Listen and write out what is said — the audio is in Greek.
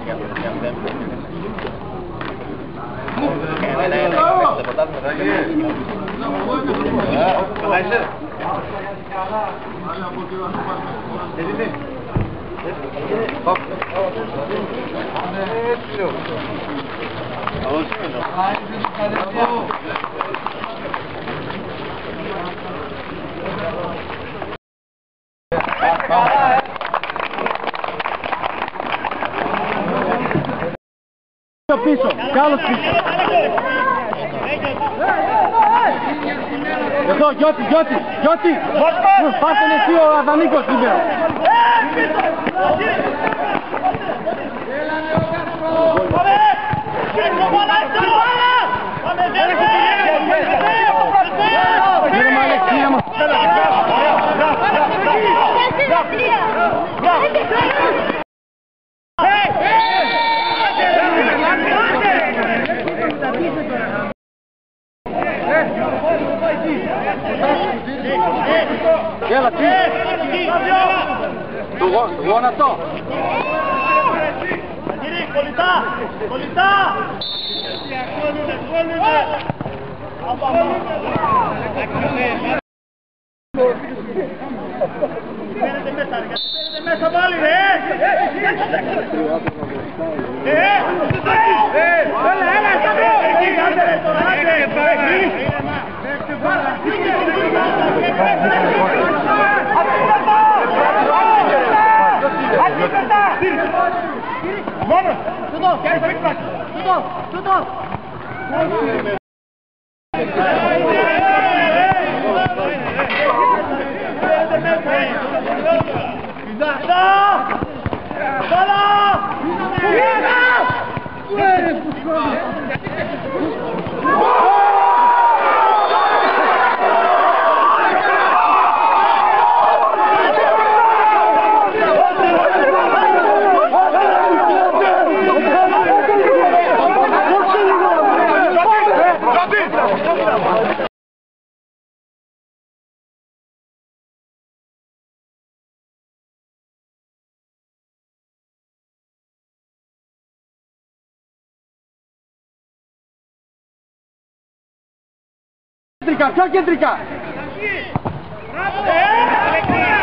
Πίσω, καλώς πίσω. Εδώ, Γιώτη. Πάρτε εσύ ο Αδανίκος σήμερα. Γύρω Αλεξία μας. Έλα, τι! Το γόνατο! Κολλητά! Παίρνετε μέσα πάλι, ρε! Έλα, σταυρό! Εκεί, άντε ρε, τώρα, άντε! Μόνο! Τούτο! Τούτο! Κεντρικά, πιο κεντρικά! Μπράβο!